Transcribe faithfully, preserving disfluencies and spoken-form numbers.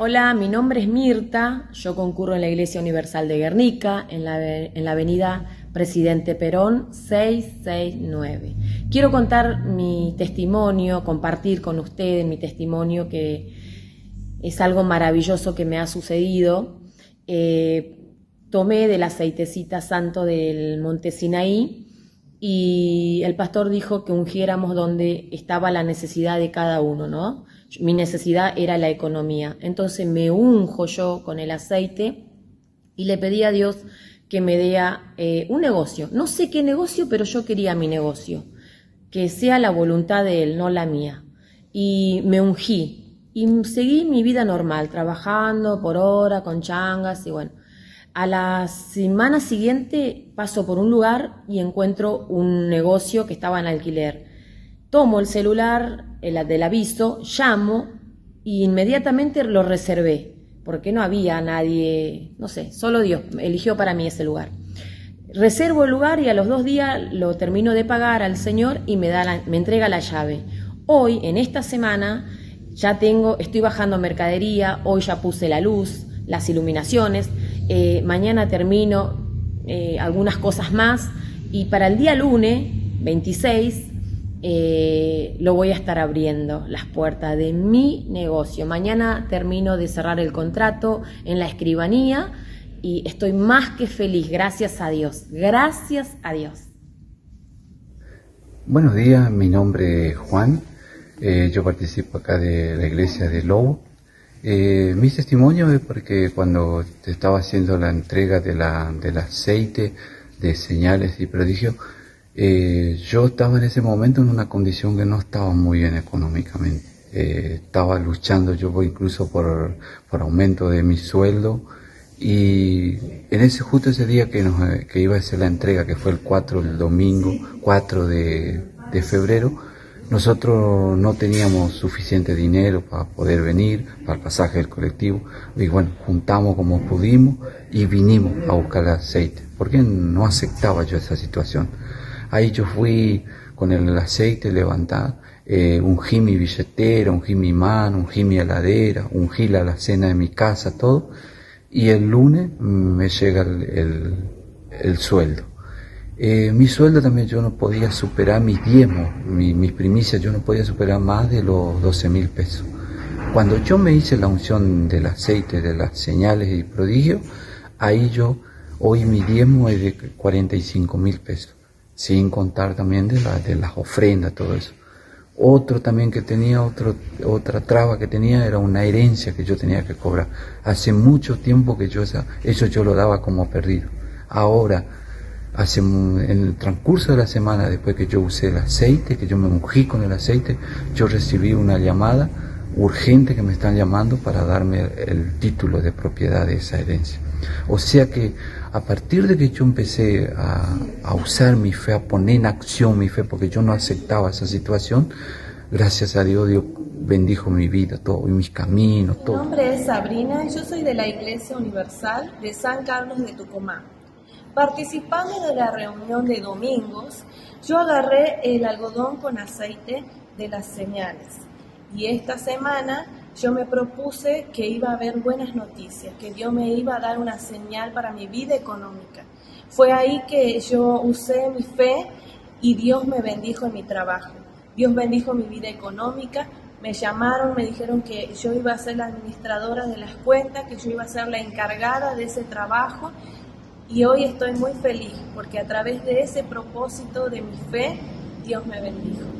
Hola, mi nombre es Mirta, yo concurro en la Iglesia Universal de Guernica, en la, en la avenida Presidente Perón seiscientos sesenta y nueve. Quiero contar mi testimonio, compartir con ustedes mi testimonio, que es algo maravilloso que me ha sucedido. Eh, tomé del aceitecita santo del Monte Sinaí y el pastor dijo que ungiéramos donde estaba la necesidad de cada uno, ¿no? Mi necesidad era la economía. Entonces me unjo yo con el aceite y le pedí a Dios que me dé eh, un negocio. No sé qué negocio, pero yo quería mi negocio. Que sea la voluntad de Él, no la mía. Y me ungí. Y seguí mi vida normal, trabajando por hora, con changas y bueno. A la semana siguiente paso por un lugar y encuentro un negocio que estaba en alquiler. Tomo el celular, el del aviso, llamo y inmediatamente lo reservé, porque no había nadie, no sé, solo Dios eligió para mí ese lugar. Reservo el lugar y a los dos días lo termino de pagar al señor y me, da la, me entrega la llave. Hoy, en esta semana, ya tengo, estoy bajando mercadería, hoy ya puse la luz, las iluminaciones, eh, mañana termino eh, algunas cosas más y para el día lunes, veintiséis, Eh, lo voy a estar abriendo las puertas de mi negocio. Mañana termino de cerrar el contrato en la escribanía y estoy más que feliz, gracias a Dios, gracias a Dios. Buenos días, mi nombre es Juan, eh, yo participo acá de la iglesia de Lobo. Eh, mi testimonio es porque cuando te estaba haciendo la entrega de la, del aceite, de señales y prodigios, Eh, yo estaba en ese momento en una condición que no estaba muy bien económicamente. Eh, estaba luchando yo incluso por, por aumento de mi sueldo y en ese justo ese día que, nos, que iba a hacer la entrega, que fue el cuatro, el domingo cuatro de, de febrero, nosotros no teníamos suficiente dinero para poder venir, para el pasaje del colectivo, y bueno, juntamos como pudimos y vinimos a buscar el aceite, porque no aceptaba yo esa situación. Ahí yo fui con el aceite levantado, eh, ungí mi billetera, ungí mi mano, ungí mi heladera, ungí la alacena de mi casa, todo. Y el lunes me llega el, el, el sueldo. Eh, mi sueldo también yo no podía superar mis diezmos, mi, mis primicias, yo no podía superar más de los doce mil pesos. Cuando yo me hice la unción del aceite, de las señales y prodigios, ahí yo, hoy mi diezmo es de cuarenta y cinco mil pesos. Sin contar también de, la, de las ofrendas, todo eso. Otro también que tenía, otro, otra traba que tenía era una herencia que yo tenía que cobrar. Hace mucho tiempo que yo esa, eso yo lo daba como perdido. Ahora, hace, en el transcurso de la semana, después que yo usé el aceite, que yo me ungí con el aceite, yo recibí una llamada urgente que me están llamando para darme el título de propiedad de esa herencia. O sea que a partir de que yo empecé a, a usar mi fe, a poner en acción mi fe, porque yo no aceptaba esa situación, gracias a Dios, Dios bendijo mi vida, todo, y mis caminos, todo. Mi nombre es Sabrina y yo soy de la Iglesia Universal de San Carlos de Tucumán. Participando de la reunión de domingos, yo agarré el algodón con aceite de las señales. Y esta semana yo me propuse que iba a haber buenas noticias, que Dios me iba a dar una señal para mi vida económica. Fue ahí que yo usé mi fe y Dios me bendijo en mi trabajo. Dios bendijo mi vida económica. Me llamaron, me dijeron que yo iba a ser la administradora de las cuentas, que yo iba a ser la encargada de ese trabajo. Y hoy estoy muy feliz porque a través de ese propósito de mi fe, Dios me bendijo.